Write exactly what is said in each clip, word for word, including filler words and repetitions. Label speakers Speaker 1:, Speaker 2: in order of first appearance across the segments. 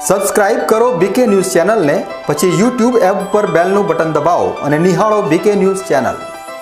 Speaker 1: Subscribe કરો બીકે news ચેનલને, પછી યુટ્યુબ એપ પર બેલનું બટન દબાવો અને નિહાળો બીકે ન્યૂઝ ચેનલ।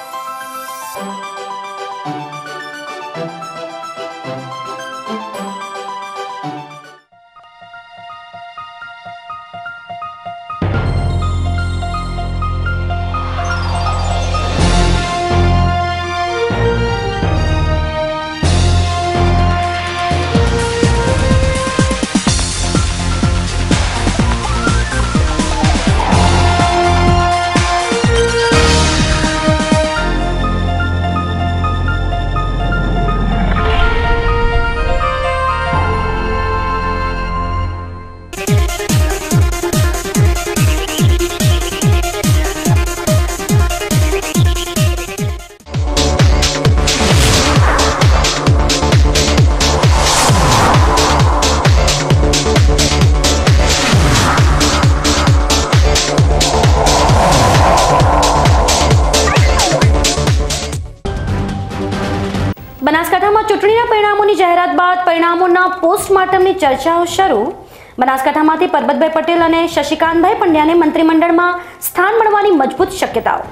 Speaker 2: બનાસકાંઠામાં ચૂંટણીના પરિણામોની જાહેરાત બાદ પરિણામોના પોસ્ટમોર્ટમની ચર્ચાઓ શરૂ। બનાસકાંઠામાંથી પરબતભાઈ પટેલ અને શશિકાંતભાઈ પંડ્યાને મંત્રીમંડળમાં સ્થાન મળવાની મજબૂત શક્યતાઓ।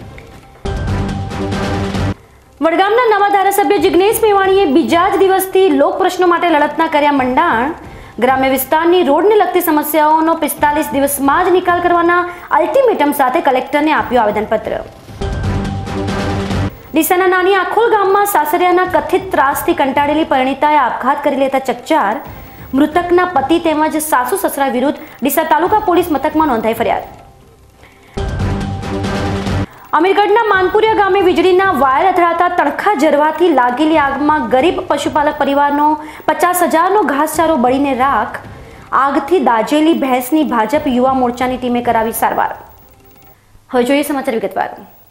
Speaker 2: વડગામના નવા ધારાસભ્ય જિગ્નેશ મેવાણીએ બીજા જ દિવસથી લોક પ્રશ્નો માટે લડતના કર્યા મંડાણ। ગ્રામ્ય વિસ્તારની રોડને લગતી સમસ્યાઓનો પિસ્તાલીસ દિવસમાં જ નિકાલ કરવાના અલ્ટિમેટમ સાથે કલેક્ટરને આપ્યું આવેદનપત્ર। ડીસાના નાની આખોલ ગામમાં સાસરિયાના કથિત ત્રાસથી કંટાળેલી પરિણીતાએ આપઘાત કરી લેતા ચકચાર। મૃતકના પતિ તેમજ સાસુ સસરા વિરુદ્ધ ડીસા તાલુકા પોલીસ મથકમાં નોંધાઈ ફરિયાદ। અમીરગઢના માનપુરિયા ગામે વીજળીના વાયર અથડાતા તણખા જરવાથી લાગેલી આગમાં ગરીબ પશુપાલક પરિવારનો પચાસ હજારનો ઘાસચારો બળીને રાખ। આગથી દાઝેલી ભેંસની ભાજપ યુવા મોરચાની ટીમે કરાવી સારવાર। હવે જોઈએ સમાચાર વિગતવાર।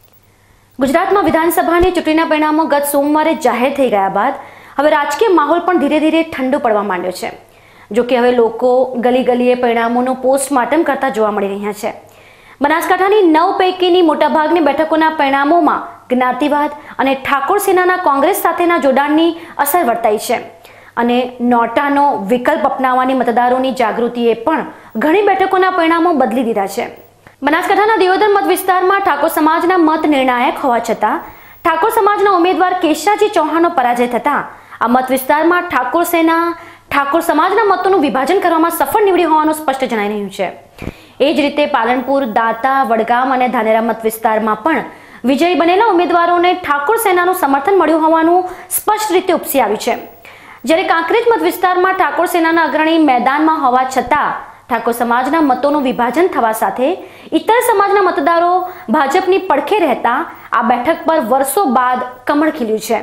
Speaker 2: ગુજરાતમાં વિધાનસભાની ચૂંટણીના પરિણામો ગત સોમવારે જાહેર થઈ ગયા બાદ હવે રાજકીય માહોલ પણ ધીરે ધીરે ઠંડો પડવા માંડ્યો છે। જો કે હવે લોકો ગલી ગલીએ પરિણામોનું પોસ્ટમોર્ટમ કરતા જોવા મળી રહ્યા છે। બનાસકાંઠાની નવ પૈકીની મોટાભાગની બેઠકોના પરિણામોમાં જ્ઞાતિવાદ અને ઠાકોર સેનાના કોંગ્રેસ સાથેના જોડાણની અસર વર્તાઈ છે અને નોટાનો વિકલ્પ અપનાવવાની મતદારોની જાગૃતિએ પણ ઘણી બેઠકોના પરિણામો બદલી દીધા છે। બનાસકાંઠાના દિયોદર મત વિસ્તારમાં ઠાકોર સમાજના મત નિર્ણાયક હોવા છતાં ઠાકોર સમાજના ઉમેદવાર કેશાજી ચૌહાણનો પરાજય થતાં આ મત વિસ્તારમાં ઠાકોર સેના ઠાકોર સમાજના મતોનું વિભાજન કરવામાં સફળ નીવડી હોવાનું સ્પષ્ટ જણાઈ રહ્યું છે। એ જ રીતે પાલનપુર, દાંતા, વડગામ અને ધાનેરા મત વિસ્તારમાં પણ વિજયી બનેલા ઉમેદવારોને ઠાકોર સેનાનું સમર્થન મળ્યું હોવાનું સ્પષ્ટ રીતે ઉપસી આવ્યું છે। જ્યારે કાંકરેજ મત વિસ્તારમાં ઠાકોર સેનાના અગ્રણી મેદાનમાં હોવા છતાં ઠાકોર સમાજના મતોનું વિભાજન થવા સાથે ઇતર સમાજના મતદારો ભાજપની પડખે રહેતા આ બેઠક પર વર્ષો બાદ કમળ ખીલ્યું છે।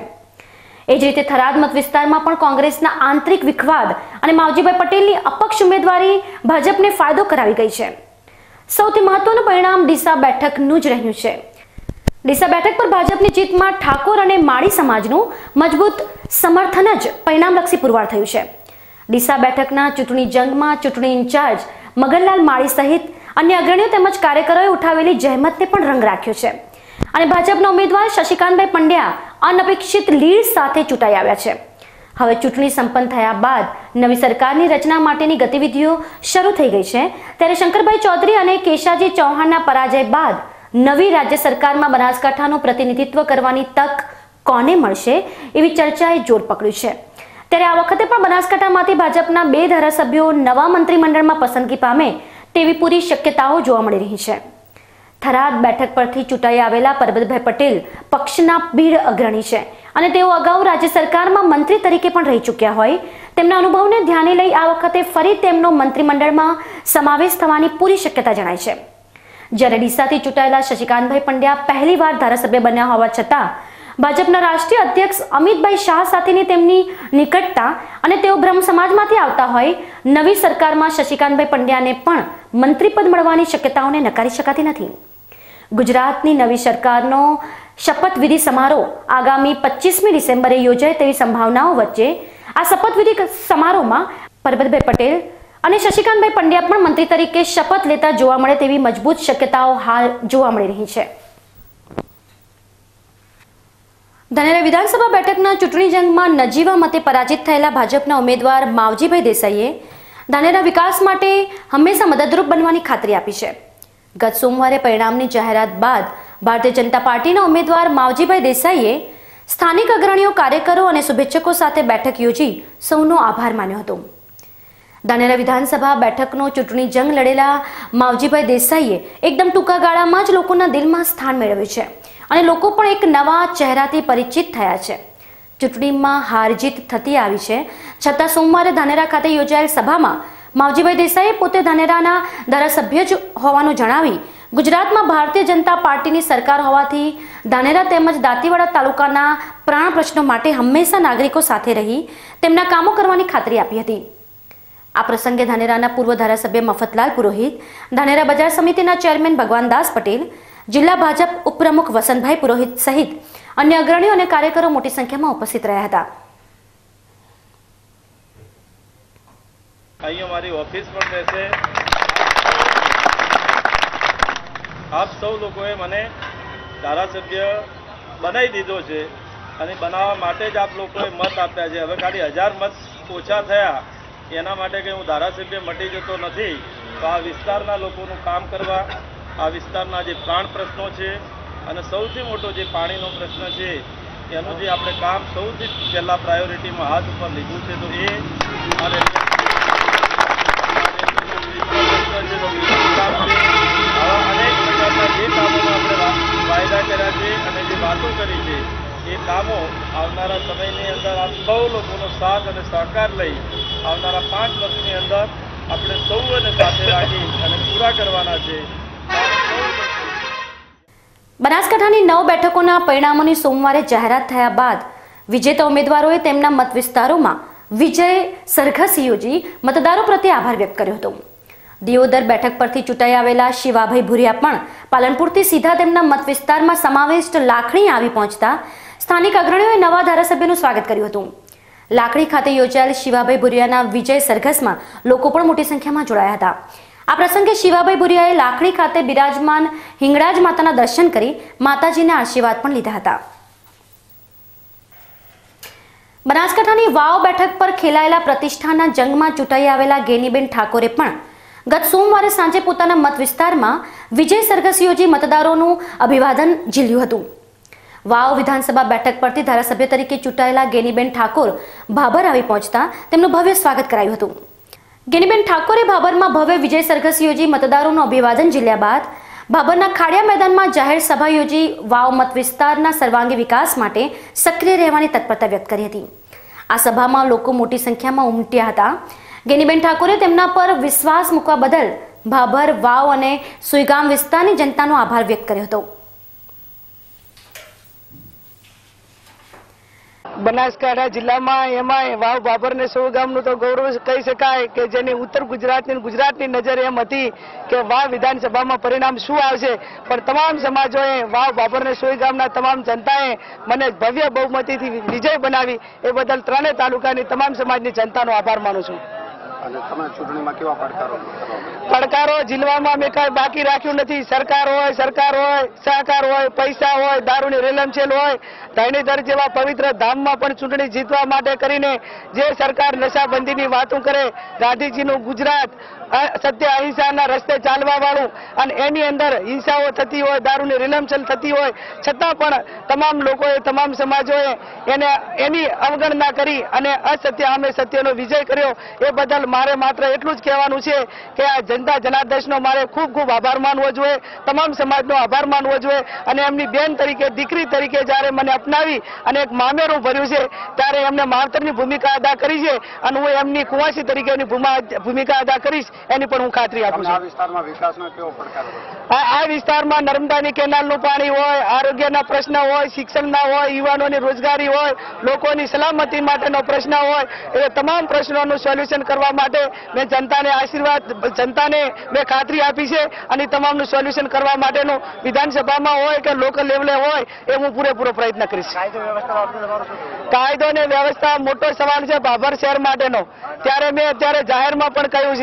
Speaker 2: એ જ રીતે થરાદ મત વિસ્તારમાં પણ કોંગ્રેસના આંતરિક વિખવાદ અને માવજીભાઈ પટેલની અપક્ષ ઉમેદવારી ભાજપને ફાયદો કરાવી ગઈ છે। સૌથી મહત્વનું પરિણામ ડીસા બેઠકનું જ રહ્યું છે। ડીસા બેઠક પર ભાજપની જીતમાં ઠાકોર અને માળી સમાજનું મજબૂત સમર્થન જ પરિણામલક્ષી પુરવાર થયું છે। ડીસા બેઠકના ચૂંટણી જંગમાં ચૂંટણી ઇન્ચાર્જ મગનલાલ માળી સહિત અન્ય અગ્રણીઓ તેમજ કાર્યકરોએ ઉઠાવેલી જહેમતને પણ રંગ રાખ્યો છે અને ભાજપના ઉમેદવાર શશિકાંતભાઈ પંડ્યા અનપેક્ષિત લીડ સાથે ચૂંટાઈ આવ્યા છે। હવે ચૂંટણી સંપન્ન થયા બાદ નવી સરકારની રચના માટેની ગતિવિધિઓ શરૂ થઈ ગઈ છે, ત્યારે શંકરભાઈ ચૌધરી અને કેશાજી ચૌહાણના પરાજય બાદ નવી રાજ્ય સરકારમાં બનાસકાંઠાનું પ્રતિનિધિત્વ કરવાની તક કોને મળશે એવી ચર્ચાએ જોર પકડ્યું છે। ત્યારે આ વખતે પણ બનાસકાંઠામાંથી ભાજપના બે ધારાસભ્યો નવા મંત્રીમંડળમાં પસંદગી પામે તેવી પૂરી શક્યતાઓ જોવા મળી રહી છે। થરાદ બેઠક પરથી ચૂંટાઈ આવેલા પરબતભાઈ પટેલ પક્ષના ભીડ અગ્રણી છે અને તેઓ અગાઉ રાજ્ય સરકારમાં મંત્રી તરીકે પણ રહી ચૂક્યા હોય તેમના અનુભવને ધ્યાને લઈ આ વખતે ફરી તેમનો મંત્રીમંડળમાં સમાવેશ થવાની પૂરી શક્યતા જણાય છે। જ્યારે ડીસાથી ચૂંટાયેલા શશિકાંતભાઈ પંડ્યા પહેલીવાર ધારાસભ્ય બન્યા હોવા છતાં ભાજપના રાષ્ટ્રીય અધ્યક્ષ અમિતભાઈ શાહ સાથેની તેમની નિકટતા અને તેઓ બ્રહ્મ સમાજમાંથી આવતા હોય નવી સરકારમાં શશિકાંતભાઈ પંડ્યાને પણ મંત્રીપદ મળવાની શક્યતાઓને નકારી શકાતી નથી। ગુજરાતની નવી સરકારનો શપથવિધિ સમારોહ આગામી પચીસમી ડિસેમ્બરે યોજાય તેવી સંભાવનાઓ વચ્ચે આ શપથવિધિ સમારોહમાં પરબતભાઈ પટેલ અને શશિકાંતભાઈ પંડ્યા પણ મંત્રી તરીકે શપથ લેતા જોવા મળે તેવી મજબૂત શક્યતાઓ હાલ જોવા મળી રહી છે। ધાનેરા વિધાનસભા બેઠકના ચૂંટણી જંગમાં નજીવા મતે પરાજિત થયેલા ભાજપના ઉમેદવાર માવજીભાઈ દેસાઈએ ધાનેરા વિકાસ માટે હંમેશા મદદરૂપ બનવાની ખાતરી આપી છે। ગત સોમવારે પરિણામની જાહેરાત બાદ ભારતીય જનતા પાર્ટીના ઉમેદવાર માવજીભાઈ દેસાઈએ સ્થાનિક અગ્રણીઓ, કાર્યકરો અને શુભેચ્છકો સાથે બેઠક યોજી સૌનો આભાર માન્યો હતો। ધાનેરા વિધાનસભા બેઠકનો ચૂંટણી જંગ લડેલા માવજીભાઈ દેસાઈએ એકદમ ટૂંકા ગાળામાં જ લોકોના દિલમાં સ્થાન મેળવ્યું છે અને લોકો પણ એક નવા ચહેરાથી પરિચિત થયા છે। ચૂંટણીમાં હાર જીત થતી આવી છે, છતાં સોમવારે ધાનેરા ખાતે યોજાયેલ સભામાં માવજીભાઈ દેસાઈએ પોતે ધાનેરાના ધારાસભ્ય જ હોવાનું જણાવી ગુજરાતમાં ભારતીય જનતા પાર્ટીની સરકાર હોવાથી ધાનેરા તેમજ દાંતીવાડા તાલુકાના પ્રાણ પ્રશ્નો માટે હંમેશા નાગરિકો સાથે રહી તેમના કામો કરવાની ખાતરી આપી હતી। આ પ્રસંગે ધાનેરાના પૂર્વ ધારાસભ્ય મફતલાલ પુરોહિત, ધાનેરા બજાર સમિતિના ચેરમેન ભગવાનદાસ પટેલ, જિલ્લા ભાજપ ઉપપ્રમુખ વસંતભાઈ પુરોહિત સહિત અન્ય અગ્રણીઓ અને કાર્યકરો મોટી સંખ્યામાં ઉપસ્થિત રહ્યા હતા।
Speaker 3: અહીં અમારી ઓફિસ પણ રહેશે। આપ સૌ લોકોએ મને ધારાસભ્ય બનાવી દીધો છે અને બનાવવા માટે જ આપ લોકોએ મત આપ્યા છે। હવે ખાલી હજાર મત ઓછા થયા એના માટે કે હું ધારાસભ્ય મટી જતો નથી, તો આ વિસ્તારના લોકોનું કામ કરવા, આ વિસ્તારના જે પ્રાણ પ્રશ્નો છે અને સૌથી મોટો જે પાણીનો પ્રશ્ન છે એનું જે આપણે કામ સૌથી પહેલાં પ્રાયોરિટીમાં હાથ ઉપર લીધું છે, તો એ આવા અનેક પ્રકારના જે કામોમાં આપણે વાયદા કર્યા છે અને જે વાતો કરી છે એ કામો આવનારા સમયની અંદર આપ સૌ લોકોનો સાથ અને સહકાર લઈ આવનારા પાંચ વર્ષની અંદર આપણે સૌને સાથે રાખી અને પૂરા કરવાના છે।
Speaker 2: બનાસકાંઠાની નવ બેઠકોના પરિણામોની સોમવારે જાહેરાત થયા બાદ વિજેતા ઉમેદવારોએ તેમના મત વિસ્તારોમાં વિજય સરઘસ યોજી મતદારો પ્રત્યે આભાર વ્યક્ત કર્યો હતો। દિયોદર બેઠક પરથી ચૂંટાઈ આવેલા શિવાભાઈ ભુરિયા પણ પાલનપુરથી સીધા તેમના મત વિસ્તારમાં સમાવિષ્ટ લાખણી આવી પહોંચતા સ્થાનિક અગ્રણીઓએ નવા ધારાસભ્યનું સ્વાગત કર્યું હતું। લાખણી ખાતે યોજાયેલ શિવાભાઈ ભુરિયાના વિજય સરઘસમાં લોકો પણ મોટી સંખ્યામાં જોડાયા હતા। આ પ્રસંગે શિવાભાઈ ભુરિયાએ લાખણી ખાતે બિરાજમાન હિંગળાજ માતાના દર્શન કરી માતાજીના આશીર્વાદ પણ લીધા હતા। બનાસકાંઠાની વાવ બેઠક પર ખેલાયેલા પ્રતિષ્ઠાના જંગમાં ચૂંટાઈ આવેલા ગેનીબેન ઠાકોરે પણ ગત સોમવારે સાંજે પોતાના મત વિસ્તારમાં વિજય સરઘસ યોજી મતદારોનું અભિવાદન ઝીલ્યું હતું। વાવ વિધાનસભા બેઠક પરથી ધારાસભ્ય તરીકે ચૂંટાયેલા ગેનીબેન ઠાકોર ભાભર આવી પહોંચતા તેમનું ભવ્ય સ્વાગત કરાયું હતું। ગેનીબેન ઠાકોરે ભાભરમાં ભવ્ય વિજય સરઘસ યોજી મતદારોનું અભિવાદન ઝીલ્યા બાદ ભાભરના ખાડિયા મેદાનમાં જાહેર સભા યોજી વાવ મત વિસ્તારના સર્વાંગી વિકાસ માટે સક્રિય રહેવાની તત્પરતા વ્યક્ત કરી હતી। આ સભામાં લોકો મોટી સંખ્યામાં ઉમટ્યા હતા। ગેનીબેન ઠાકોરે તેમના પર વિશ્વાસ મૂકવા બદલ ભાભર, વાવ અને સુઈગામ વિસ્તારની જનતાનો આભાર વ્યક્ત કર્યો હતો।
Speaker 4: બનાસકાંઠા જિલ્લામાં એમાં વાવ ભાભર ને સુઈગામનું તો ગૌરવ કહી શકાય કે જેની ઉત્તર ગુજરાતની ગુજરાતની નજર એમ હતી કે વાવ વિધાનસભામાં પરિણામ શું આવશે, પણ તમામ સમાજોએ વાવ ભાભર ને સુઈગામના તમામ જનતાએ મને ભવ્ય બહુમતીથી વિજય બનાવી એ બદલ ત્રણેય તાલુકાની તમામ સમાજની જનતાનો આભાર માનું છું।
Speaker 5: અને તમે ચૂંટણીમાં કેવા પડકારો
Speaker 4: પડકારો ઝીલવામાં મેં કાંઈ બાકી રાખ્યું નથી। સરકાર હોય, સરકાર હોય, સહકાર હોય, પૈસા હોય, દારૂની રેલમછેલ હોય, ધરણીધર જેવા પવિત્ર ધામમાં પણ ચૂંટણી જીતવા માટે કરીને જે સરકાર નશાબંધીની વાતો કરે, ગાંધીજીનું ગુજરાત સત્ય અહિંસાના રસ્તે ચાલવા વાળું અને એની અંદર હિંસાઓ થતી હોય, દારૂની રેલમછેલ થતી હોય, છતાં પણ તમામ લોકોએ, તમામ સમાજોએ એને એની અવગણના કરી અને અસત્ય સામે સત્યનો વિજય કર્યો। એ બદલ મારે માત્ર એટલું જ કહેવાનું છે કે આ જનતા જનાર્દનનો મારે ખૂબ ખૂબ આભાર માનવો જોઈએ, તમામ સમાજનો આભાર માનવો જોઈએ અને એમની બેન તરીકે, દીકરી તરીકે જ્યારે મને અપનાવી અને એક મામેરું ભર્યું છે ત્યારે એમને માવતરની ભૂમિકા અદા કરી છે અને હું એમની કુંવાસી તરીકેની ભૂમિકા અદા કરીશ એની પણ હું ખાતરી આપું છું।
Speaker 5: આ વિસ્તારમાં વિકાસનો કેવો પડકાર
Speaker 4: આ વિસ્તારમાં નર્મદાની કેનાલનું પાણી હોય, આરોગ્યના પ્રશ્ન હોય, શિક્ષણના હોય, યુવાનોની રોજગારી હોય, લોકોની સલામતી માટેનો પ્રશ્ન હોય, એ તમામ પ્રશ્નોનું સોલ્યુશન કરવા માટે મેં જનતાને આશીર્વાદ, જનતાને મેં ખાતરી આપી છે અને તમામનું સોલ્યુશન કરવા માટેનું વિધાનસભામાં હોય કે લોકલ લેવલે હોય એ હું પૂરેપૂરો પ્રયત્ન કરીશ। કાયદો અને વ્યવસ્થા મોટો સવાલ છે ભાભર શહેર માટેનો। ત્યારે મેં અત્યારે જાહેરમાં પણ કહ્યું છે કે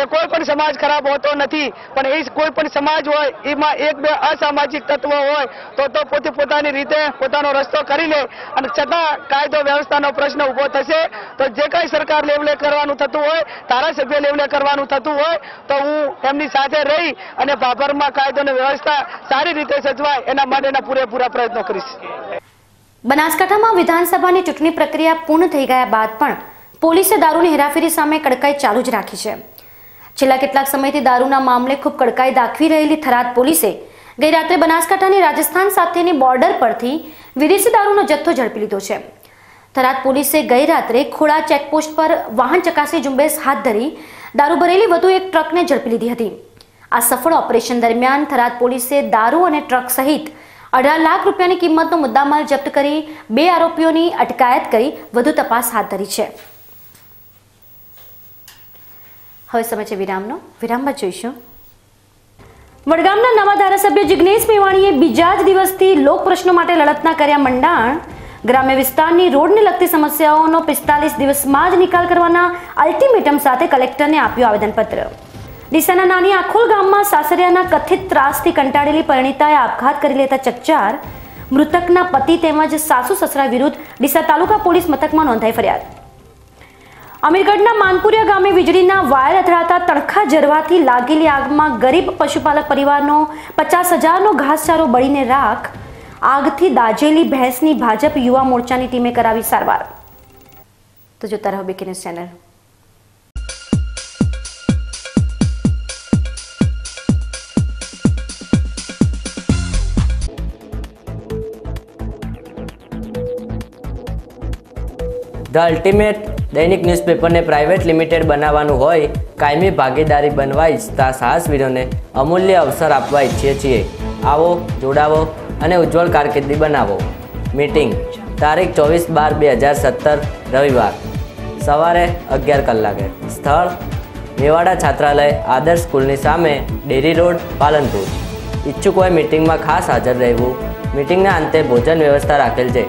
Speaker 4: કે કોઈ પણ સમાજ ખરાબ હોતો નથી, પણ એ કોઈ પણ સમાજ હોય એમાં એક બે અસામાજિક તત્વો હોય તો તો પોતે પોતાની રીતે પોતાનો રસ્તો કરી લે અને છતાં કાયદો વ્યવસ્થાનો પ્રશ્ન ઉભો થશે. તો જે કઈ સરકાર લેવલે કરવાનું થતું હોય, ધારાસભ્ય લેવલે કરવાનું થતું હોય તો હું એમની સાથે રહી અને ભાભરમાં કાયદો અને વ્યવસ્થા સારી રીતે સચવાય એના માટેના પૂરેપૂરા પ્રયત્નો કરીશ.
Speaker 2: બનાસકાંઠામાં વિધાનસભાની ચૂંટણી પ્રક્રિયા પૂર્ણ થઈ ગયા બાદ પણ પોલીસે દારૂની હેરાફેરી સામે કડકાઈ ચાલુ જ રાખી છે. છેલ્લા કેટલાક સમયથી દારૂના મામલે ખૂબ કડકાઈ દાખવી રહેલી થરાદ પોલીસે ગઈ રાત્રે બનાસકાંઠાની રાજસ્થાન સાથેની બોર્ડર પરથી વિદેશી દારૂનો જથ્થો ઝડપી લીધો છે. થરાદ પોલીસે ગઈ રાત્રે ખોડા ચેકપોસ્ટ પર વાહન ચકાસણી ઝુંબેશ હાથ ધરી દારૂ ભરેલી વધુ એક ટ્રકને ઝડપી લીધી હતી. આ સફળ ઓપરેશન દરમિયાન થરાદ પોલીસે દારૂ અને ટ્રક સહિત અઢાર લાખ રૂપિયાની કિંમતનો મુદ્દામાલ જપ્ત કરી બે આરોપીઓની અટકાયત કરી વધુ તપાસ હાથ ધરી છે. હવે સમય છે વિરામનો. વિરામ બાદ જોઈશું. વડગામના નવા ધારાસભ્ય જિગ્નેશ મેવાણીએ બીજા જ દિવસથી લોક પ્રશ્નો માટે લડતના કર્યા મંડાણ. ગ્રામ્ય વિસ્તારની રોડને લગતી સમસ્યાઓનો પિસ્તાલીસ દિવસમાં જ નિકાલ કરવાના અલ્ટિમેટમ સાથે કલેક્ટરને આપ્યું આવેદનપત્ર. ડીસાના નાની આખોલ ગામમાં સાસરિયાના કથિત ત્રાસથી કંટાળેલી પરિણીતાએ આપઘાત કરી લેતા ચકચાર. મૃતકના પતિ તેમજ સાસુ સસરા વિરુદ્ધ ડીસા તાલુકા પોલીસ મથકમાં નોંધાઈ ફરિયાદ. અમીરગઢના માનપુરિયા ગામે વીજળીના વાયર અથડાતા તણખા જરવાથી લાગેલી આગમાં ગરીબ પશુપાલક પરિવારનો પચાસ હજારનો ઘાસચારો બળીને રાખ. આગથી દાઝેલી ભેંસની ભાજપ યુવા મોરચાની ટીમે કરાવી સારવાર. તો જોતા રહો BK news channel.
Speaker 6: The ultimate દૈનિક ન્યૂઝપેપરને પ્રાઇવેટ લિમિટેડ બનાવવાનું હોય, કાયમી ભાગીદારી બનવા ઈચ્છતા સાહસવીરોને અમૂલ્ય અવસર આપવા ઈચ્છીએ છીએ. આવો, જોડાવો અને ઉજ્જવળ કારકિર્દી બનાવો. મીટિંગ તારીખ ચોવીસ બાર બે હજાર સત્તર રવિવાર સવારે અગિયાર કલાકે. સ્થળ મેવાડા છાત્રાલય આદર્શ સ્કૂલની સામે ડેરી રોડ, પાલનપુર. ઈચ્છુક હોય મીટિંગમાં ખાસ હાજર રહેવું. મીટિંગના અંતે ભોજન વ્યવસ્થા રાખેલ છે.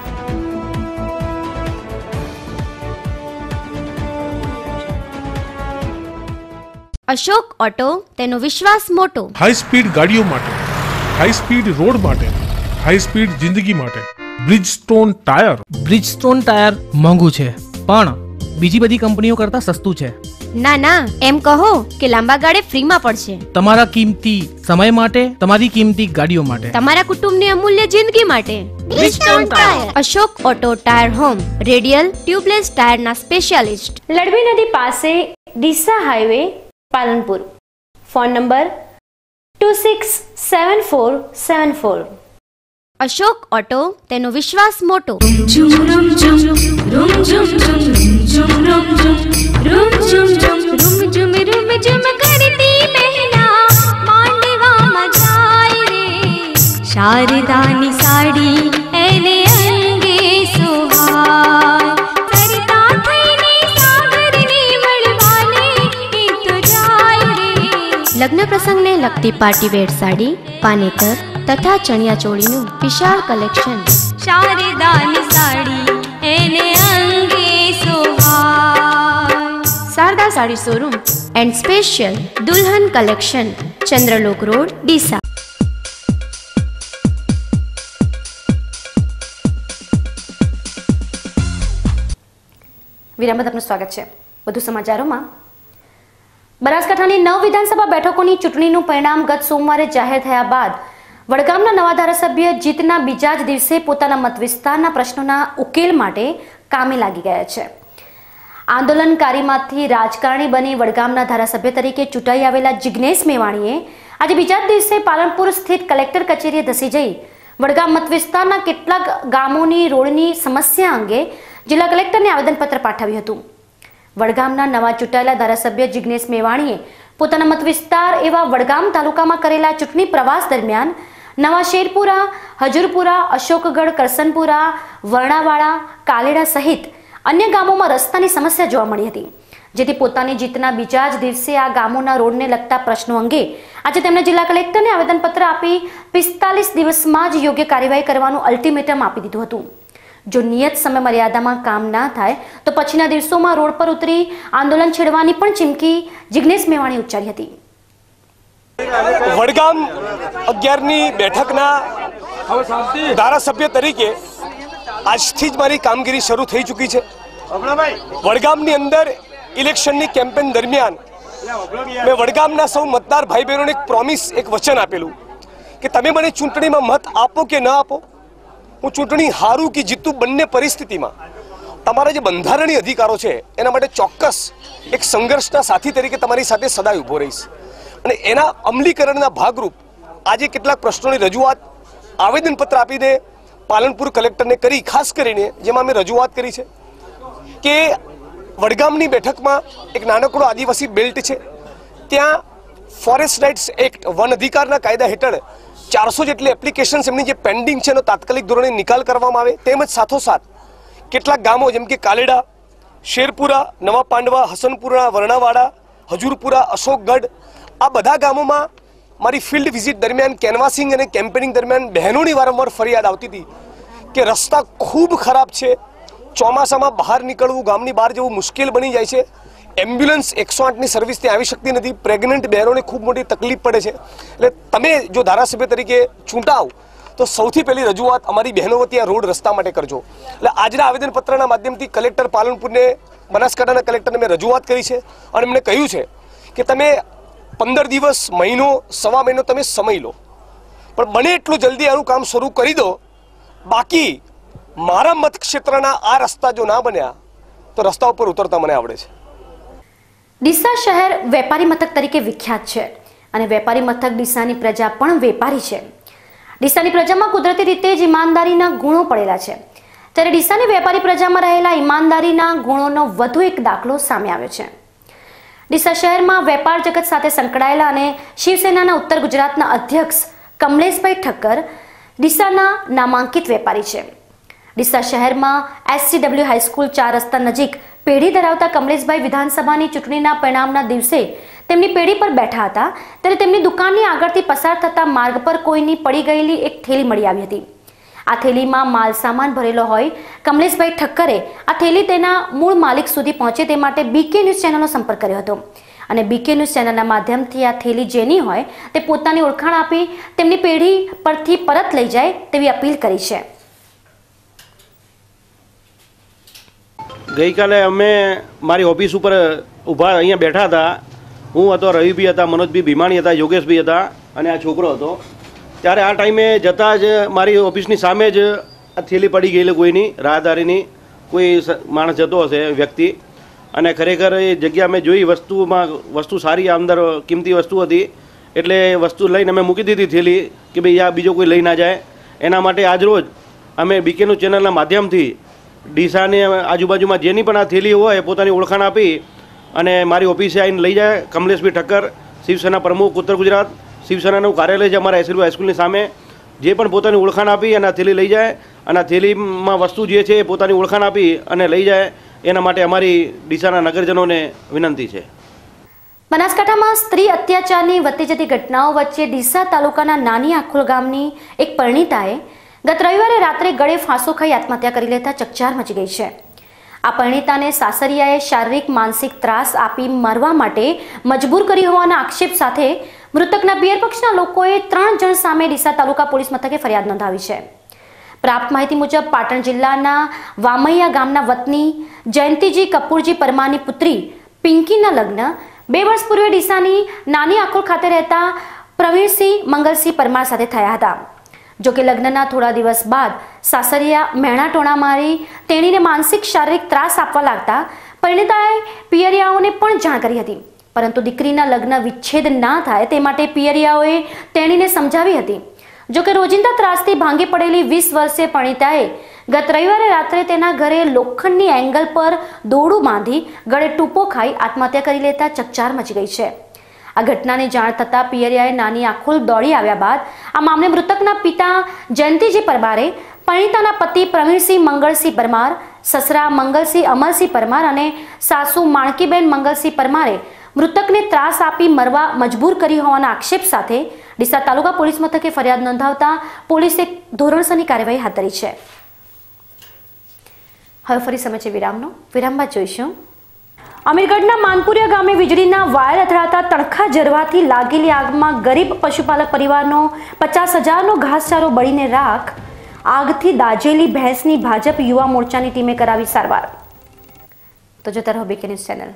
Speaker 7: અશોક ઓટો, તેનો વિશ્વાસ મોટો.
Speaker 8: હાઈ સ્પીડ ગાડીઓ માટે, હાઈ સ્પીડ રોડ માટે, હાઈ સ્પીડ જિંદગી માટે બ્રિજસ્ટોન ટાયર.
Speaker 9: બ્રિજસ્ટોન ટાયર મોંઘું છે પણ બીજી બધી કંપનીઓ કરતા સસ્તું છે.
Speaker 7: ના ના, એમ કહો કે લાંબા ગાળે ફ્રીમાં પડશે.
Speaker 9: તમારા કિંમતી સમય માટે, તમારી કિંમતી ગાડીઓ માટે,
Speaker 7: તમારા કુટુંબની અમૂલ્ય જિંદગી માટે Bridgestone tyre. Ashok auto tyre home, radial tubeless ટાયરના સ્પેશિયાલિસ્ટ.
Speaker 2: લડવી નદી પાસે Deesa highway, Palanpur. Phone number two six seven four seven four.
Speaker 7: Ashok auto, તેનો વિશ્વાસ મોટો. શારદાની સાડી એને અંગે સુહાય. સરિતા થઈને સાગરને મળવાને એ તો જાય રે. લગ્ન પ્રસંગને લગતી પાર્ટી વેર સાડી, પાનેતર તથા ચણિયા ચોળીનું વિશાળ કલેક્શન. શારદાની સાડી એને અંગે સુહાય. Sharda sari showroom and special દુલ્હન કલેક્શન, ચંદ્રલોક રોડ, ડીસા.
Speaker 2: વિરામ બાદ આપનું સ્વાગત છે. વધુ સમાચારોમાં, બનાસકાંઠાની નવ વિધાનસભા બેઠકોની ચૂંટણીનું પરિણામ ગત સોમવારે જાહેર થયા બાદ વડગામના નવા ધારાસભ્ય જીતના બીજા જ દિવસે પોતાના મત વિસ્તારના પ્રશ્નોના ઉકેલ માટે કામે લાગી ગયા છે. આંદોલનકારીમાંથી રાજકારણી બની વડગામના ધારાસભ્ય તરીકે ચૂંટાઈ આવેલા જિગ્નેશ મેવાણીએ આજે બીજા જ દિવસે પાલનપુર સ્થિત કલેક્ટર કચેરીએ ધસી જઈ વડગામ મત વિસ્તારના કેટલાક ગામોની રોડની સમસ્યા અંગે જિલ્લા કલેક્ટરને આવેદનપત્ર પાઠવ્યું હતું. વડગામના નવા ચૂંટાયેલા ધારાસભ્ય જિગ્નેશ મેવાણીએ પોતાના મત વિસ્તાર એવા વડગામ તાલુકામાં કરેલા ચૂંટણી પ્રવાસ દરમિયાન નવા શેરપુરા, હજુરપુરા, અશોકગઢ, કરસનપુરા, વર્ણાવાડા, કાલેડા સહિત અન્ય ગામોમાં રસ્તાની સમસ્યા જોવા મળી હતી, જેથી પોતાની જીતના બીજા જ દિવસે આ ગામોના રોડને લગતા પ્રશ્નો અંગે આજે તેમણે જિલ્લા કલેક્ટરને આવેદનપત્ર આપી પિસ્તાલીસ દિવસમાં જ યોગ્ય કાર્યવાહી કરવાનું અલ્ટિમેટમ આપી દીધું હતું. જો નિયત સમય મર્યાદામાં કામ ના થાય તો પછીના દિવસોમાં રોડ પર ઉતરી આંદોલન છેડવાની પણ ચીમકી જિગ્નેશ મેવાણીએ ઉચ્ચારી હતી.
Speaker 10: વડગામ અગિયારની બેઠકના ધારાસભ્ય તરીકે આજથી જ મારી કામગીરી શરૂ થઈ ચૂકી છે. વડગામની અંદર ઇલેક્શનની કેમ્પેન દરમિયાન મેં વડગામના સૌ મતદાર ભાઈ બહેનોને એક પ્રોમિસ, એક વચન આપેલું કે તમે મને ચૂંટણીમાં મત આપો કે ન આપો, હું ચૂંટણી હારું કે જીતું બંને પરિસ્થિતિમાં તમારા જે બંધારણીય અધિકારો છે એના માટે ચોક્કસ એક સંઘર્ષના સાથી તરીકે તમારી સાથે સદાય ઊભો રહીશ. અને એના અમલીકરણના ભાગરૂપ આજે કેટલાક પ્રશ્નોની રજૂઆત આવેદનપત્ર આપીને પાલનપુર કલેક્ટરને કરી, ખાસ કરીને જેમાં અમે રજૂઆત કરી છે કે વડગામની બેઠકમાં એક નાનકડો આદિવાસી બેલ્ટ છે, ત્યાં ફોરેસ્ટ રાઇટ્સ એક્ટ વન અધિકારના કાયદા હેઠળ ચારસો જેટલી એપ્લિકેશન્સ એમની જે પેન્ડિંગ છે એનો તાત્કાલિક ધોરણે નિકાલ કરવામાં આવે. તેમજ સાથોસાથ કેટલાક ગામો જેમ કે કાલેડા, શેરપુરા, નવા પાંડવા, હસનપુરા, વર્ણાવાડા, હજુરપુરા, અશોકગઢ, આ બધા ગામોમાં મારી ફિલ્ડ વિઝિટ દરમિયાન કેનવાસિંગ અને કેમ્પેનિંગ દરમિયાન બહેનોની વારંવાર ફરિયાદ આવતી હતી કે રસ્તા ખૂબ ખરાબ છે, ચોમાસામાં બહાર નીકળવું ગામની બહાર જવું મુશ્કેલ બની જાય છે, એમ્બ્યુલન્સ એકસો આઠની સર્વિસ ત્યાં આવી શકતી નથી, પ્રેગ્નન્ટ બહેનોને ખૂબ મોટી તકલીફ પડે છે. એટલે તમે જો ધારાસભ્ય તરીકે ચૂંટાવ તો સૌથી પહેલી રજૂઆત અમારી બહેનો વતી આ રોડ રસ્તા માટે કરજો. એટલે આજના આવેદનપત્રના માધ્યમથી કલેક્ટર પાલનપુરને, બનાસકાંઠાના કલેક્ટરને મેં રજૂઆત કરી છે અને એમણે કહ્યું છે કે તમે પંદર દિવસ, મહિનો, સવા મહિનો તમે સમય લો, પણ બને એટલું જલ્દી આનું કામ શરૂ કરી દો. બાકી મારા મત ક્ષેત્રના આ રસ્તા જો ના બન્યા તો રસ્તા ઉપર ઉતરતા મને આવડે છે.
Speaker 2: ડીસા શહેર વેપારી મથક તરીકે વિખ્યાત છે અને વેપારી મથક ડીસાની પ્રજા પણ વેપારી છે. ડીસાની પ્રજામાં કુદરતી રીતે જ ઈમાનદારીના ગુણો પડેલા છે, ત્યારે ડીસાની વેપારી પ્રજામાં રહેલા ઈમાનદારીના ગુણોનો વધુ એક દાખલો સામે આવ્યો છે. ડીસા શહેરમાં વેપાર જગત સાથે સંકળાયેલા અને શિવસેનાના ઉત્તર ગુજરાતના અધ્યક્ષ કમલેશભાઈ ઠક્કર ડીસાના નામાંકિત વેપારી છે. ડીસા શહેરમાં એસસીડબલ્યુ હાઈસ્કૂલ ચાર રસ્તા નજીક પેઢી ધરાવતા કમલેશભાઈ વિધાનસભાની ચૂંટણીના પરિણામના દિવસે તેમની પેઢી પર બેઠા હતા, ત્યારે તેમની દુકાનની આગળથી પસાર થતા માર્ગ પર કોઈની પડી ગયેલી એક થેલી મળી આવી હતી. આ થેલીમાં માલ સામાન ભરેલો હોય કમલેશભાઈ ઠક્કરે આ થેલી તેના મૂળ માલિક સુધી પહોંચે તે માટે બીકે ન્યૂઝ ચેનલનો સંપર્ક કર્યો હતો અને બીકે ન્યૂઝ ચેનલના માધ્યમથી આ થેલી જેની હોય તે પોતાની ઓળખાણ આપી તેમની પેઢી પરથી પરત લઈ જાય તેવી અપીલ કરી છે.
Speaker 11: ગઈકાલે અમે મારી ઓફિસ ઉપર ઊભા અહીંયા બેઠા હતા. હું હતો, રવિભાઈ હતા, મનોજભાઈ ભીમાણી હતા, યોગેશભાઈ હતા અને આ છોકરો હતો. ત્યારે આ ટાઈમે જતાં જ મારી ઓફિસની સામે જ આ થેલી પડી ગયેલી કોઈની રાહદારીની, કોઈ માણસ જતો હશે વ્યક્તિ, અને ખરેખર એ જગ્યા મેં જોઈ, વસ્તુમાં વસ્તુ સારી, અંદર કિંમતી વસ્તુ હતી, એટલે વસ્તુ લઈને અમે મૂકી દીધી થેલી કે ભાઈ આ બીજો કોઈ લઈ ના જાય. એના માટે આજરોજ અમે બીકેનું ચેનલના માધ્યમથી ડીસાની આજુબાજુમાં જેની પણ આ થેલી હોય પોતાની ઓળખાણ આપી અને મારી ઓફિસે આવીને લઈ જાય. કમલેશભાઈ ઠક્કર, શિવસેના પ્રમુખ ઉત્તર ગુજરાત, શિવસેનાનું કાર્યાલય છે અમારા એસએલવી હાઈસ્કૂલની સામે. જે પણ પોતાની ઓળખાણ આપી અને આ થેલી લઈ જાય અને આ થેલીમાં વસ્તુ જે છે એ પોતાની ઓળખાણ આપી અને લઈ જાય, એના માટે અમારી ડીસાના નગરજનોને વિનંતી છે.
Speaker 2: બનાસકાંઠામાં સ્ત્રી અત્યાચારની વધતી જતી ઘટનાઓ વચ્ચે ડીસા તાલુકાના નાની આખોલ ગામની એક પરિણીતાએ ગત રવિવારે રાત્રે ગળે ફાંસો ખાઈ આત્મહત્યા કરી લેતા ચકચાર મચી ગઈ છે. આ પરિણીતાને સાસરિયાએ શારીરિક માનસિક ત્રાસ આપી મરવા માટે મજબૂર કરી હોવાના આક્ષેપ સાથે મૃતકના પિયર પક્ષના લોકોએ ત્રણ જણ સામે ડીસા તાલુકા પોલીસ મથકે ફરિયાદ નોંધાવી છે. પ્રાપ્ત માહિતી મુજબ પાટણ જિલ્લાના વામૈયા ગામના વતની જયંતિજી કપૂરજી પરમારની પુત્રી પિંકીના લગ્ન બે વર્ષ પૂર્વે ડીસાની નાની આખોલ ખાતે રહેતા પ્રવીણસિંહ મંગલસિંહ પરમાર સાથે થયા હતા. જોકે લગ્નના થોડા દિવસ બાદ સાસરિયા મેણા ટોણા મારી તેણીને માનસિક શારીરિક ત્રાસ આપવા લાગતા પરિણીતાએ પિયરિયાઓને પણ જાણ કરી હતી, પરંતુ દીકરીના લગ્ન વિચ્છેદ ના થાય તે માટે પિયરિયાઓએ તેણીને સમજાવી હતી. જોકે રોજિંદા ત્રાસથી ભાંગી પડેલી વીસ વર્ષીય પરિણીતાએ ગત રવિવારે રાત્રે તેના ઘરે લોખંડની એંગલ પર દોરડું બાંધી ગળે ટૂંપો ખાઈ આત્મહત્યા કરી લેતા ચકચાર મચી ગઈ છે. આ ઘટનાની જાણ થતાં પિયરિયાએ નાની આખોલ દોડી આવ્યા બાદ આ મામલે મૃતકના પિતા જયંતિજી પરમારે પરિણીતાના પતિ પ્રવીણસિંહ મંગળસિંહ પરમાર, સસરા મંગલસિંહ અમરસિંહ પરમાર અને સાસુ માણકીબેન મંગલસિંહ પરમારે મૃતકને ત્રાસ આપી મરવા મજબૂર કરી હોવાના આક્ષેપ સાથે ડીસા તાલુકા પોલીસ મથકે ફરિયાદ નોંધાવતા પોલીસે ધોરણસરની કાર્યવાહી હાથ ધરી છે. હવે ફરી સમય છે વિરામનો. વિરામ બાદ જોઈશું. અમીરગઢના માનપુરિયા ગામે વીજળીના વાયર અથડાતા તણખા જરવાથી લાગેલી આગમાં ગરીબ પશુપાલક પરિવારનો પચાસ હજારનો ઘાસચારો બળીને રાખ. આગથી દાઝેલી ભેંસની ભાજપ યુવા મોરચાની ટીમે કરાવી સારવાર. તો જોતા રહો બીકે ન્યૂઝ ચેનલ.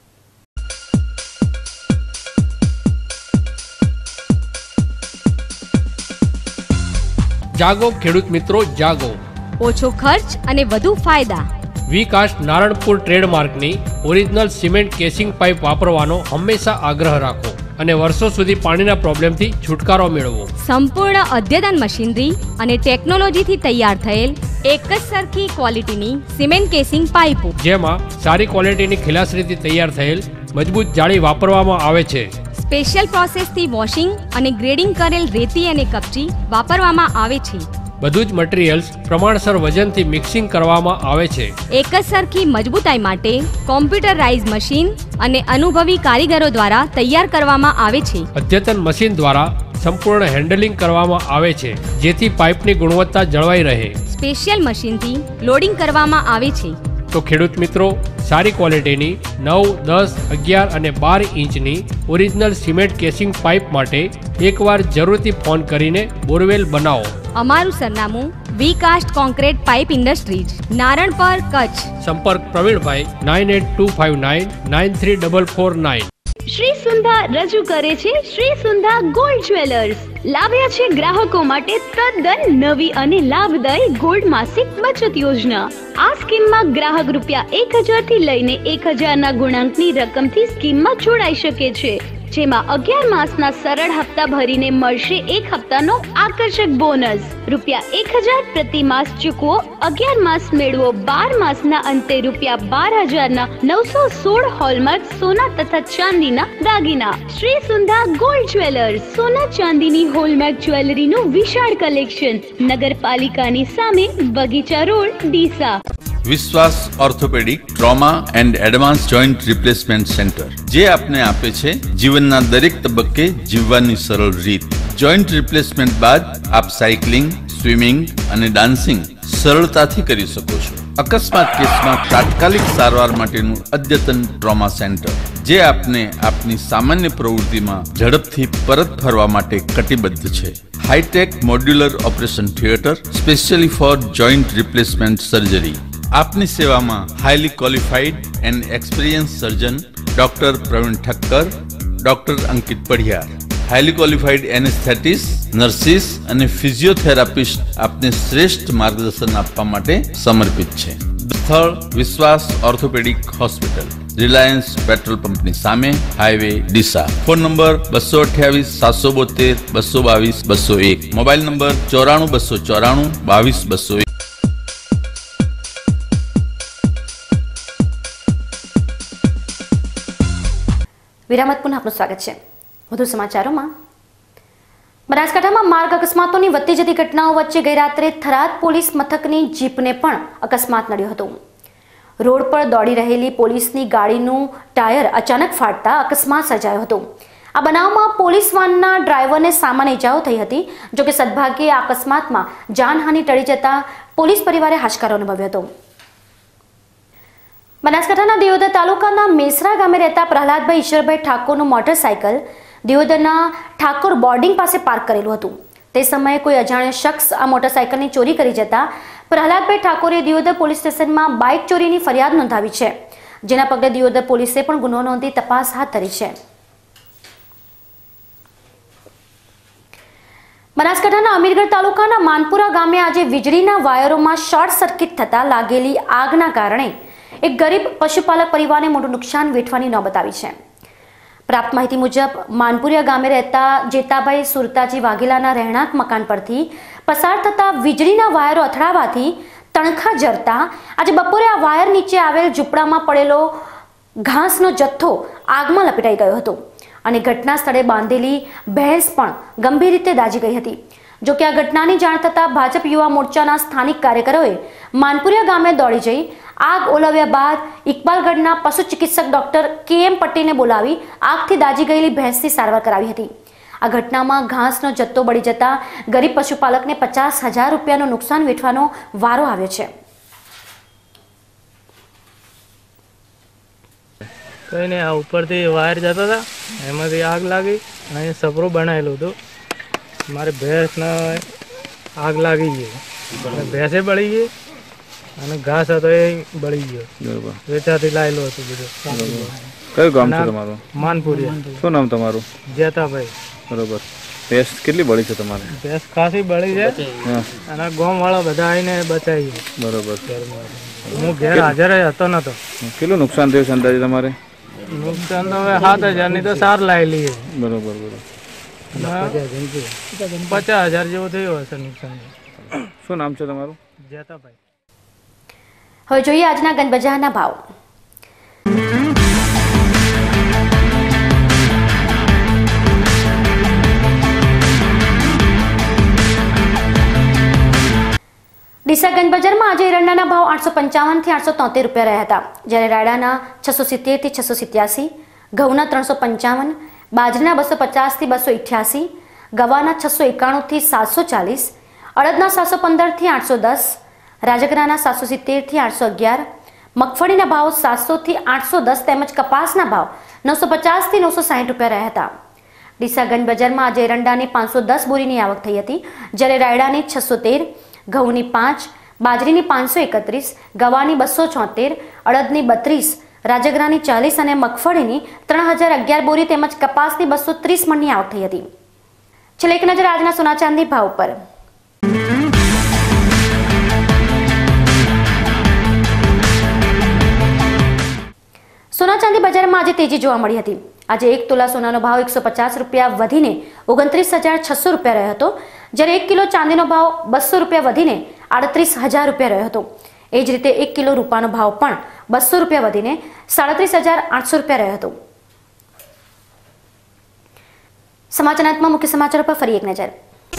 Speaker 12: જાગો ખેડૂત મિત્રો જાગો.
Speaker 7: ઓછો ખર્ચ અને વધુ ફાયદા.
Speaker 12: વિકાસ નારણપુર ટ્રેડમાર્કની ઓરિજિનલ સિમેન્ટ કેસિંગ પાઇપ વાપરવાનો હંમેશા આગ્રહ રાખો અને વર્ષો સુધી પાણીના પ્રોબ્લેમથી છુટકારો મેળવો.
Speaker 7: સંપૂર્ણ અદ્યતન મશીનરી અને ટેકનોલોજીથી તૈયાર થયેલ એક જ સરખી ક્વોલિટીની સિમેન્ટ કેસિંગ પાઇપો,
Speaker 12: જેમાં સારી ક્વોલિટીની ખિલાસરીથી તૈયાર થયેલ મજબૂત જાળી વાપરવામાં આવે છે.
Speaker 7: સ્પેશિયલ પ્રોસેસથી વોશિંગ અને ગ્રેડિંગ કરેલ રેતી અને કપચી વાપરવામાં આવે છે.
Speaker 12: બધું જ મટીરીયલ્સ પ્રમાણસર વજનથી મિક્સિંગ કરવામાં આવે છે.
Speaker 7: એક જ સરખી મજબૂતાઈ માટે કોમ્પ્યુટરાઇઝ મશીન અને અનુભવી કારીગરો દ્વારા તૈયાર કરવામાં આવે છે.
Speaker 12: અદ્યતન મશીન દ્વારા સંપૂર્ણ હેન્ડલિંગ કરવામાં આવે છે, જેથી પાઇપની ગુણવત્તા જળવાઈ રહે.
Speaker 7: સ્પેશિયલ મશીનથી લોડિંગ કરવામાં આવે છે.
Speaker 12: તો ખેડૂત મિત્રો, સારી ક્વોલિટીની નવ, દસ, અગિયાર અને બાર ઇંચની ઓરિજિનલ સિમેન્ટ કેસિંગ પાઇપ માટે એકવાર જરૂરથી ફોન કરીને બોરવેલ બનાવો.
Speaker 7: અમારું સરનામું Vecast concrete pipe industries, Naranpar, Kutch.
Speaker 12: સંપર્ક Pravinbhai nine eight two five nine nine three double four nine.
Speaker 13: Shri Sundha રજૂ કરે છે શ્રી સુંધા ગોલ્ડ જ્વેલર્સ. લાવ્યા છે ગ્રાહકો માટે તદ્દન નવી અને લાભદાયી ગોલ્ડ માસિક બચત યોજના. આ સ્કીમમાં ગ્રાહક રૂપિયા એક હજાર થી લઈને એક હજારના ગુણાંકની રકમથી સ્કીમમાં જોડાઈ શકે છે, જેમાં અગિયાર માસના સરળ હપ્તા ભરીને મળશે એક હપ્તાનો આકર્ષક બોનસ. રૂપિયા એક હજાર પ્રતિ માસ ચૂકવો, અગિયાર માસ મેળવો. બાર માસના અંતે રૂપિયા બાર હજારના નવસો સોળ હોલમાર્ક સોના તથા ચાંદીના દાગીના. શ્રી સુંધા ગોલ્ડ જ્વેલર્સ, સોના ચાંદીની હોલમાર્ક જ્વેલરીનું વિશાળ કલેક્શન, નગરપાલિકાની સામે, બગીચા road, Deesa.
Speaker 14: Vishwas orthopaedic trauma and advance joint replacement centre, જે આપને આપે છે જીવનના દરેક તબક્કે જીવવાની સરળ રીત. જોઈન્ટ રિપ્લેસમેન્ટ બાદ આપ સાયકલિંગ, સ્વિમિંગ અને ડાન્સિંગ સરળતાથી કરી શકો છો. અકસ્માત કેસમાં તાત્કાલિક સારવાર માટેનું અદ્યતન ટ્રોમા સેન્ટર, જે આપને આપની સામાન્ય પ્રવૃત્તિમાં ઝડપથી પરત ફરવા માટે કટિબદ્ધ છે. Hi-tech modular operation theatre, specially for joint replacement surgery. આપની સેવામાં highly qualified and experience surgeon doctor Pravin Thakkar, doctor Ankit Padhiyar, highly qualified anaesthetist, nurses અને ફિઝિયોથેરાપિસ્ટ આપને શ્રેષ્ઠ માર્ગદર્શન આપવા માટે સમર્પિત છે. સ્થળ વિશ્વાસ ઓર્થોપેડિક હોસ્પિટલ, રિલાયન્સ પેટ્રોલ પંપની સામે, હાઈવે, ડીસા. ફોન નંબર બસો અઠ્યાવીસ સાતસો બોતેર બસો બાવીસ બસો એક. મોબાઈલ નંબર ચોરાણું બસો ચોરાણું બાવીસ બસો એક.
Speaker 2: વિરામત પુનઃ આપનું સ્વાગત છે. વધુ સમાચારોમાં, બનાસકાંઠામાં માર્ગ અકસ્માતોની વધતી જતી ઘટનાઓ વચ્ચે ગઈ રાત્રે થરાદ પોલીસ મથકની જીપને પણ અકસ્માત નડ્યો હતો. રોડ પર દોડી રહેલી પોલીસની ગાડીનું ટાયર અચાનક ફાટતા અકસ્માત સર્જાયો હતો. આ બનાવમાં પોલીસ વાનના ડ્રાઈવરને સામાન્ય ઇજાઓ થઈ હતી. જોકે સદભાગ્યે આ અકસ્માતમાં જાનહાનિ ટળી જતા પોલીસ પરિવારે હાશકારો અનુભવ્યો હતો. બનાસકાંઠાના દિયોદર તાલુકાના મેસરા ગામે રહેતા પ્રહલાદભાઈ ઈશ્વરભાઈ ઠાકોરનું મોટરસાયકલ દિયોદરના ઠાકોર બોર્ડિંગ પાસે પાર્ક કરેલું હતું. તે સમયે કોઈ અજાણ્યો શખ્સ આ મોટરસાયકલની ચોરી કરી જતા પ્રહલાદભાઈ ઠાકોરે દિયોદર પોલીસ સ્ટેશનમાં બાઇક ચોરીની ફરિયાદ નોંધાવી છે, જેના પગલે દિયોદર પોલીસે પણ ગુનો નોંધી તપાસ હાથ ધરી છે. બનાસકાંઠાના અમીરગઢ તાલુકાના માનપુરા ગામે આજે વીજળીના વાયરોમાં શોર્ટ સર્કિટ થતા લાગેલી આગના કારણે એક ગરીબ પશુપાલક પરિવારને મોટું નુકસાન વેઠવાની નોબત આવી છે. પ્રાપ્ત માહિતી મુજબ માનપુરિયા ગામે રહેતા જેતાભાઈ સુરતાજી વાઘેલાના રહેણાંક મકાન પરથી પસાર થતા વીજળીના વાયરો અથડાવાથી તણખા જરતા આજે બપોરે આ વાયર નીચે આવેલ ઝૂંપડામાં પડેલો ઘાસનો જથ્થો આગમાં લપેટાઈ ગયો હતો અને ઘટના સ્થળે બાંધેલી ભેંસ પણ ગંભીર રીતે દાઝી ગઈ હતી. જોકે આ ઘટનાની જાણ થતાં ભાજપ યુવા મોરચાના સ્થાનિક કાર્યકરોએ માનપુરિયા ગામે દોડી જઈ આગ ઓલવ્યા બાદ ઇકબાલગઢના પશુ ચિકિત્સક ડોક્ટર કે એમ પટેલને બોલાવી આગથી દાઝી ગયેલી ભેંસની સારવાર કરાવી હતી. આ ઘટનામાં ઘાસનો જથ્થો બળી જતા ગરીબ પશુપાલકને પચાસ હજાર રૂપિયાનું નુકસાન વેઠવાનો વારો આવ્યો છે.
Speaker 15: કંઈ નહીં, આ ઉપરથી વાયર જતા હતા એમાંથી આગ લાગી. અહીંયા સપરું બનાવેલું હતું, મારે ભેંસને આગ લાગી ગઈ, ભેંસે બળી ગઈ અને ઘાસ હતો એ બળી ગયો.
Speaker 16: બરોબર.
Speaker 15: વેચાથી લાયેલું હતું બધું.
Speaker 16: કયું ગામ છે તમારું?
Speaker 15: માનપુરિયા.
Speaker 16: શું નામ તમારું?
Speaker 15: જેતાભાઈ.
Speaker 16: બરોબર. ભેંસ કેટલી બળી છે તમારે?
Speaker 15: ભેંસ ખાસી બળી છે અને ગામ વાળા બધા આવીને બચાવી.
Speaker 16: બરોબર.
Speaker 15: હું ઘેર હાજર હતો નતો.
Speaker 16: કેટલું નુકસાન થયું છે અંદાજે તમારે?
Speaker 15: નુકસાન તો હવે સાત હજાર ની તો સાર લાવેલી છે.
Speaker 16: બરોબર બરોબર.
Speaker 15: પચાસ હજાર જેવું થયું હશે નુકસાન.
Speaker 16: શું નામ છે તમારું?
Speaker 15: જેતાભાઈ.
Speaker 2: હવે જોઈએ આજના ગંજ બજારના ભાવ. ડીસા ગંજ બજારમાં આજે એરંડાના ભાવ આઠસો પંચાવન થી આઠસો તોતેર રૂપિયા રહ્યા હતા, જ્યારે રાયડાના છસો સિત્તેર થી છસો સિત્યાસી, ઘઉંના ત્રણસો પંચાવન, બાજરીના બસો પચાસ થી બસો અઠ્યાસી, ગવાના છસો એકાણું થી સાતસો ચાલીસ, અડદના સાતસો પંદર થી આઠસો દસ, રાજગરાના સાતસો સિત્તેર થી આઠસો અગિયાર, મગફળીના ભાવ સાતસો થી આઠસો દસ તેમજ કપાસના ભાવ નવસો પચાસ થી નવસો સાઠ રૂપિયા રહ્યા હતા. ડીસા ગંજ બજારમાં આજે એરંડાની પાંચસો દસ બોરીની આવક થઈ હતી, જ્યારે રાયડાની છસો તેર, ઘઉંની પાંચ, બાજરીની પાંચસો એકત્રીસ, ગવાની બસો છોતેર, અડદની બત્રીસ, રાજગરાની ચાલીસ અને મગફળીની ત્રણ હજાર અગિયાર બોરી તેમજ કપાસની બસો ત્રીસ મણની આવક થઈ હતી. છેલ્લે એક નજર આજના સોના ચાંદી ભાવ પર. સોના ચાંદી બજારમાં આજે તેજી જોવા મળી હતી. આજે એક તોલા સોનાનો ભાવ એકસો પચાસ રૂપિયા વધીને ઓગણત્રીસ હજાર છસો રૂપિયા રહ્યો હતો, જ્યારે એક કિલો ચાંદીનો ભાવ બસો રૂપિયા વધીને આડત્રીસ હજાર રૂપિયા રહ્યો હતો. એ જ રીતે એક કિલો રૂપાનો ભાવ પણ બસો રૂપિયા વધીને સાડત્રીસ હજાર આઠસો રૂપિયા રહ્યો હતો. સમાચારના મુખ્ય સમાચારો પર ફરી એક નજર.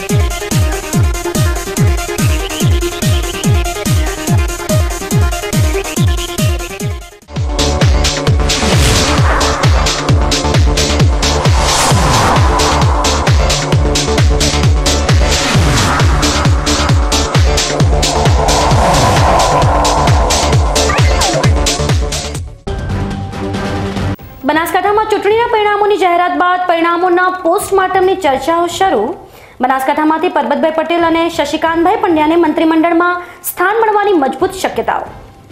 Speaker 2: બનાસકાંઠામાં ચૂંટણીના પરિણામોની જાહેરાત બાદ પરિણામોના પોસ્ટમોર્ટમની ચર્ચાઓ શરૂ. બનાસકાંઠામાંથી પરબતભાઈ પટેલ અને શશિકાંતભાઈ પંડ્યાને મંત્રીમંડળમાં સ્થાન મળવાની મજબૂત શક્યતાઓ.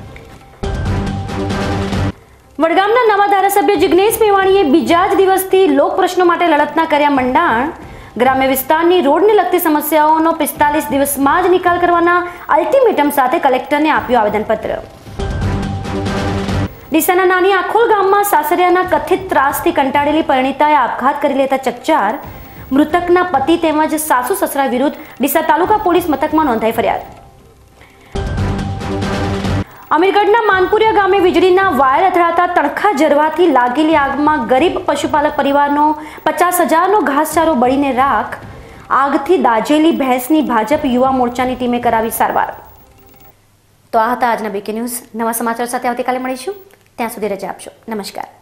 Speaker 2: વડગામના નવા ધારાસભ્ય જિગ્નેશ મેવાણીએ બીજા જ દિવસથી લોક પ્રશ્નો માટે લડતના કર્યા મંડાણ. ગ્રામ્ય વિસ્તારની રોડને લગતી સમસ્યાઓનો પિસ્તાલીસ દિવસમાં જ નિકાલ કરવાના અલ્ટિમેટમ સાથે કલેક્ટરને આપ્યું આવેદનપત્ર. ડીસાના નાની આખોલ ગામમાં સાસરિયાના કથિત ત્રાસથી કંટાળેલી પરિણીતાએ આપઘાત કરી લેતા ચકચાર. મૃતકના પતિ તેમજ સાસુ સસરા વિરુદ્ધ ડીસા તાલુકા પોલીસ મથકમાં નોંધાઈ ફરિયાદ. અમીરગઢના માનપુરિયા ગામે વીજળીના વાયર અથડાતા તણખા જરવાથી લાગેલી આગમાં ગરીબ પશુપાલક પરિવારનો પચાસ હજારનો ઘાસચારો બળીને રાખ. આગથી દાઝેલી ભેંસની ભાજપ યુવા મોરચાની ટીમે કરાવી સારવાર. તો આ હતા આજના બીકે ન્યૂઝ. નવા સમાચાર સાથે આવતીકાલે મળીશું. ત્યાં સુધી રજા આપશો. નમસ્કાર.